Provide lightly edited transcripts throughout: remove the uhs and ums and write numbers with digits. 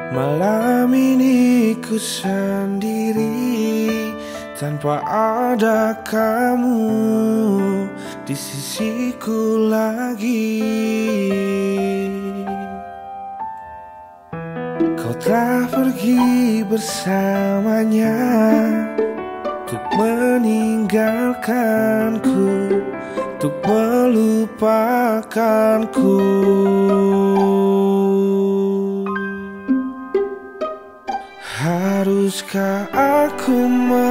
Malam ini ku sendiri tanpa ada kamu di sisiku lagi. Kau telah pergi bersamanya untuk meninggalkanku, untuk melupakanku. Haruskah aku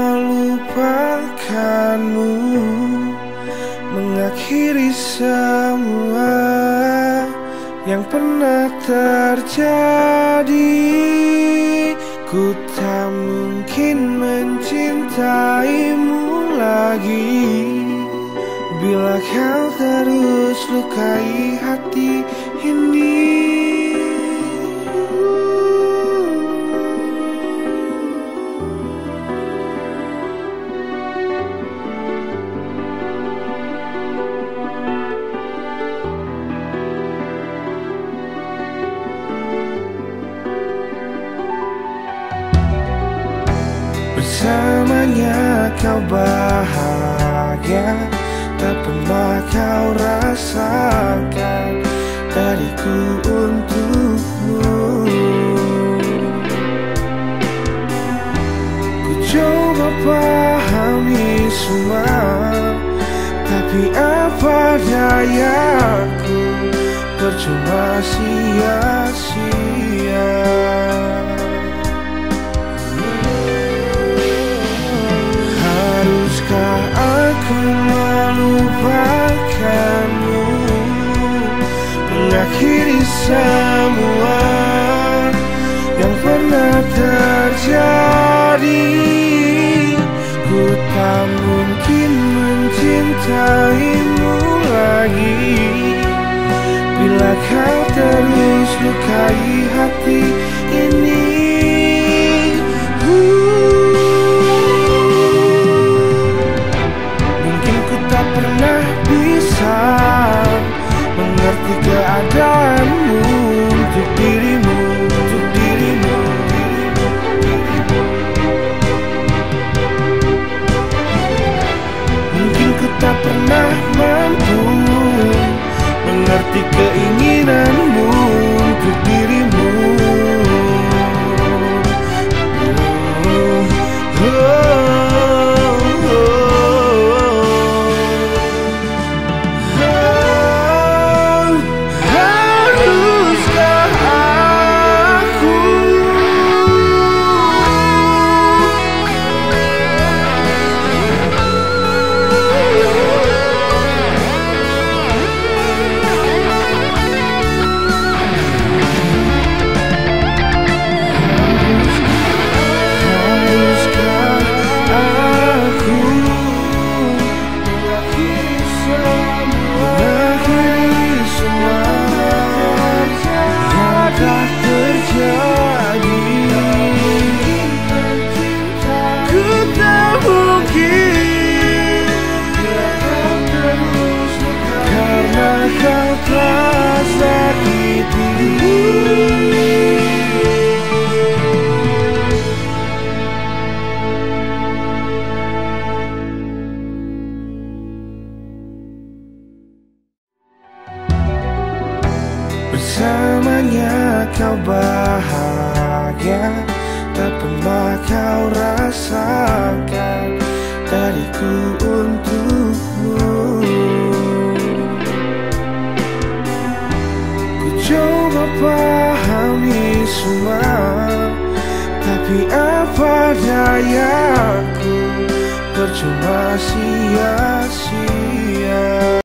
melupakanmu, mengakhiri semua yang pernah terjadi? Ku tak mungkin mencintaimu lagi bila kau terus lukai hati ini. Bersamanya kau bahagia, tak pernah kau rasakan dariku untukmu. Ku coba pahami semua, tapi apa dayaku, percuma sia-sia. Haruskah aku melupakanmu, mengakhiri semua yang pernah terjadi? Ku tak mungkin mencintaimu lagi bila kau terus lukai hati ini. Pernah bisa mengerti keadaanmu untuk dirimu, untuk dirimu. Mungkin ku tak pernah mampu mengerti keinginanmu untuk dirimu. Bersamanya kau bahagia, tak pernah kau rasakan dariku untukmu. Ku coba pahami semua, tapi apa dayaku, percuma sia-sia.